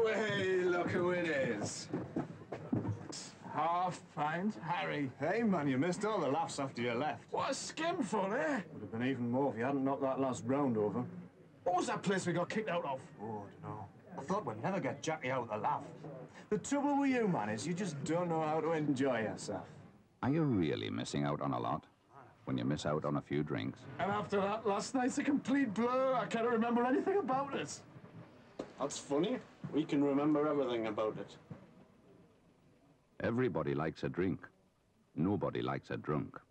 Hey, look who it is. Half pint Harry. Hey, man, you missed all the laughs after you left. What a skinful, eh? Would have been even more if you hadn't knocked that last round over. What was that place we got kicked out of? Oh, I don't know. I thought we'd never get Jackie out of the laugh. The trouble with you, man, is you just don't know how to enjoy yourself. Are you really missing out on a lot when you miss out on a few drinks? And after that, last night's a complete blur. I can't remember anything about it. That's funny. We can remember everything about it. Everybody likes a drink. Nobody likes a drunk.